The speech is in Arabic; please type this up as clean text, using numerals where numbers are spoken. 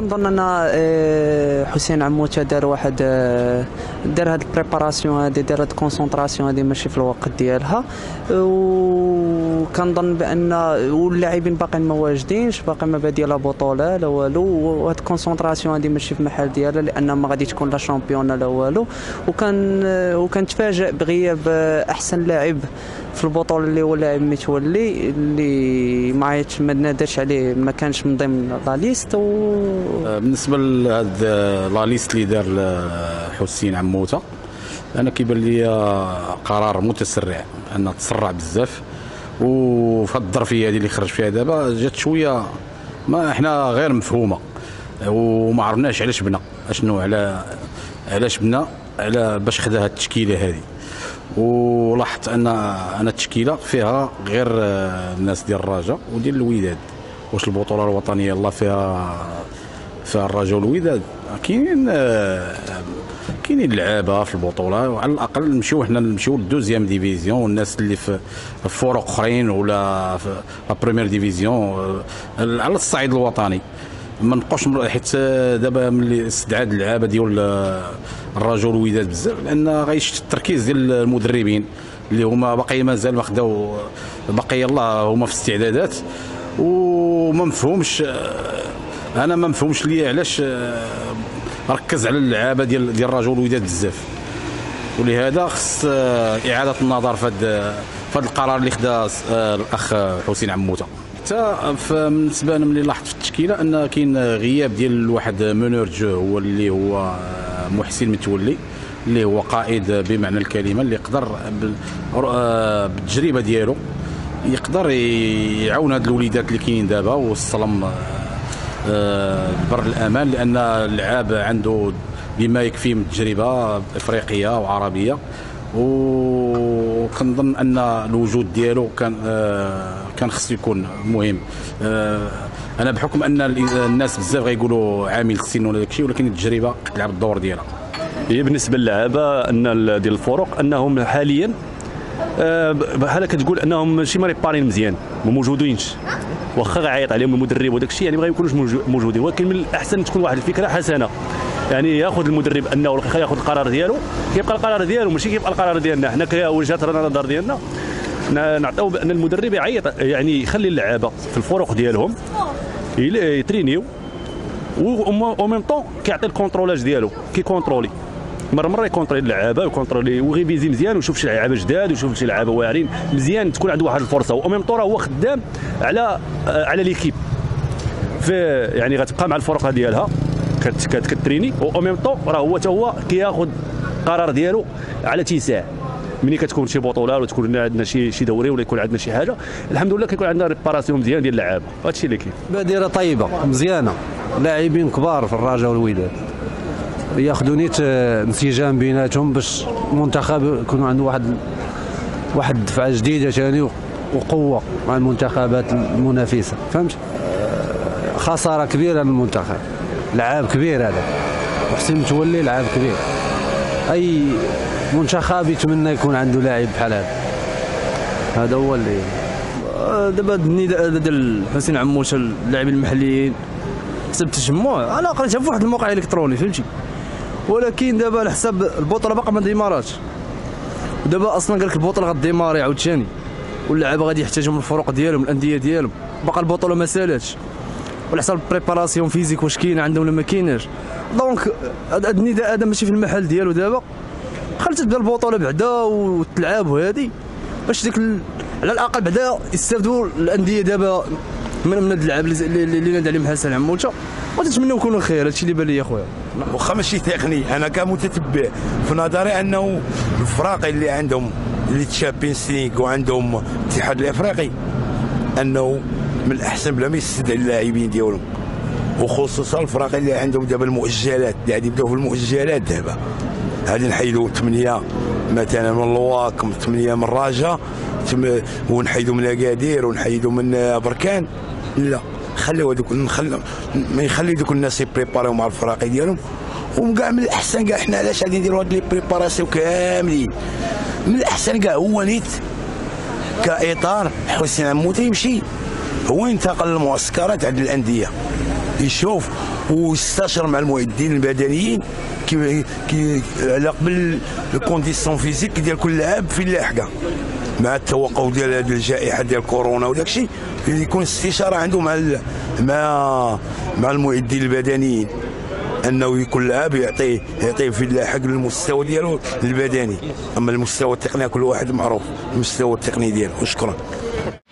كنظن ان حسين عموته دار هاد البريباراسيون هادي، دار هاد الكونسونطراسيون هادي ماشي في الوقت ديالها، وكنظن بان واللاعبين باقيين ما واجدينش، باقي ما باديه لا بطوله لا والو، وهاد الكونسونطراسيون هادي ماشي في محل ديالها لان ما غادي تكون لا شامبيون لا والو. وكنتفاجئ بغياب احسن لاعب في البطوله اللي هو اللاعب متولي، اللي ما ناداش عليه، ما كانش من ضمن لا ليست. بالنسبه لهاد لا ليست اللي دار حسين عموته، انا كيبان لي قرار متسرع، ان تسرع بزاف، وفي هاد الظرفيه هذه اللي خرج فيها دابا جات شويه ما احنا غير مفهومه، وما عرفناش علاش بنا، اشنو علاش بنا على باش خدا هاد التشكيله هذه. ولاحظت ان التشكيله فيها غير الناس ديال الرجاء وديال الوداد. واش البطوله الوطنيه الله فيها الرجاء والوداد؟ كاينين لعابه في البطوله، وعلى الاقل نمشيو للدوزيام ديفيزيون، والناس اللي في فرق اخرين ولا في لا بريمير ديفيزيون على الصعيد الوطني ما نبقاوش، حيت دابا ملي استدعاد اللعابه ديال الرجاء والوداد بزاف، لان غيشت التركيز ديال المدربين اللي هما باقي مازال ما خداو، باقي يلاه هما في استعدادات، وما مفهومش، انا ما مفهومش ليا علاش ركز على اللعابه ديال الرجاء والوداد بزاف. ولهذا خص اعاده النظر في هذا القرار اللي خدا الاخ حسين عموته. حتى بالنسبه انا ملي لاحظت في التشكيله ان كاين غياب ديال واحد مونور جو، اللي هو محسن متولي، اللي هو قائد بمعنى الكلمه، اللي يقدر بالتجربه ديالو يقدر يعاون هاد الوليدات اللي كاينين دابا ويوصلهم بر الامان، لان اللعاب عنده بما يكفي من تجربه افريقيه وعربيه، وكنظن ان الوجود ديالو كان خصو يكون مهم. انا بحكم ان الناس بزاف غيقولوا عامل السن ولا داكشي، ولكن التجربه كتلعب الدور ديالها. هي بالنسبه للعابه ان ديال الفرق انهم حاليا بحال كتقول انهم ماشي مريبارين مزيان، ما موجودينش، واخا غيعيط عليهم المدرب وداك الشيء يعني ما غيكونوش موجودين، ولكن من الاحسن تكون واحد الفكره حسنه، يعني ياخذ المدرب انه ياخذ القرار ديالو، كيبقى القرار ديالو ماشي كيبقى القرار ديالنا حنا كوجهه النظر ديالنا، نعطيو بان المدرب يعيط، يعني يخلي اللعابه في الفروق ديالهم يترينيو، و ميم طون كيعطي الكونترولاج ديالو، كيكونترولي مره يكونترولي اللعابه، ويكونترولي وغيفيزي مزيان، ويشوف شي لعابه جداد ويشوف شي لعابه واعرين مزيان، تكون عنده واحد الفرصه، و ميم طون راه هو خدام على ليكيب، يعني غتبقى مع الفرقه ديالها كتريني، و ميم طون راه هو كياخذ القرار ديالو على اتساع. ملي كتكون شي بطوله ولا تكون عندنا شي دوري ولا يكون عندنا شي حاجه، الحمد لله كيكون عندنا ريباراسيون مزيان ديال اللعابه، هادشي اللي كاين. بادره طيبه مزيانه، لاعبين كبار في الرجاء والوداد، ياخذوا نيت انسجام بيناتهم باش المنتخب يكون عنده واحد دفعه جديده ثاني وقوه مع المنتخبات المنافسه، فهمت؟ خساره كبيره للمنتخب، لعاب كبير هذا، وحسين متولي لعاب كبير، اي منتخب يتمنى يكون عنده لاعب بحال هذا هو اللي دابا النداء ديال حسين عموته اللاعبين المحليين حسب التجمع، انا قريتها في واحد الموقع الكتروني، فهمتي؟ ولكن دابا على حساب البطوله باقا ما ديماراتش، ودابا اصلا قال لك البطوله غديماري عاوتاني، واللعابه غادي يحتاجوا من الفروق ديالهم الانديه ديالهم، باقا البطوله ما سالاتش، وعلى حساب البريباراسيون فيزيك واش كاينه عندهم ولا ما كايناش. دونك هذا النداء هذا ماشي في المحل ديالو، دابا خلي تبدا البطوله بعدا وتلعب وهذه باش ديك على الاقل بعدا يستافدوا الانديه دابا من هاد اللعاب اللي نادى عليهم حسن عموته، وتتمنوا يكونوا خير. هادشي اللي بان لي اخويا. واخا ماشي تقني، انا كمتتبع في نظري انه الفراق اللي عندهم اللي تشامبيونز ليغ وعندهم الاتحاد الافريقي، انه من الاحسن بلا ما يستدعي اللاعبين ديالهم، وخصوصا الفراق اللي عندهم دابا المؤجلات، اللي غادي يبداو في المؤجلات دابا، غادي نحيدوا 8 مثلا من الواكم، 8 من الرجاء، ونحيدوا من اكادير ونحيدوا من بركان. لا، خليو هذوك، ما يخلي دوك الناس يبريباريو مع الفراق ديالهم، وكاع من الاحسن كاع حنا علاش غادي نديروا هاد لي بريباراسيون كاملين، من الاحسن كاع هو نيت كاطار حسين عموته يمشي هو ينتقل للمعسكرات عند الانديه، يشوف ويستشر مع المعدين البدنيين كي على قبل الكونديسيون فيزيك ديال كل لاعب فين لاحقه، مع التوقف ديال هذه الجائحه ديال كورونا وداك الشيء يكون استشاره عنده مع المعدين البدنيين، انه يكون لاعب يعطيه في لاحق للمستوى ديالو البدني. اما المستوى التقني كل واحد معروف المستوى التقني ديالو. وشكرا.